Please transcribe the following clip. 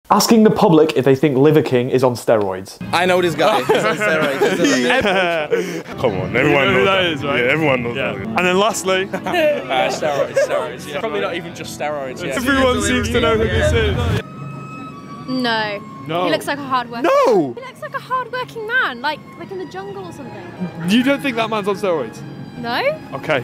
Asking the public if they think Liver King is on steroids. I know this guy. He's on steroids. Come on, everyone knows that. Is, right? Yeah, everyone knows that. And then lastly... steroids, yeah. Probably not even just steroids, yeah. Everyone seems to know who this is. No. No. He looks like a hard worker. No! He looks like a hard working man, like in the jungle or something. You don't think that man's on steroids? No? Okay.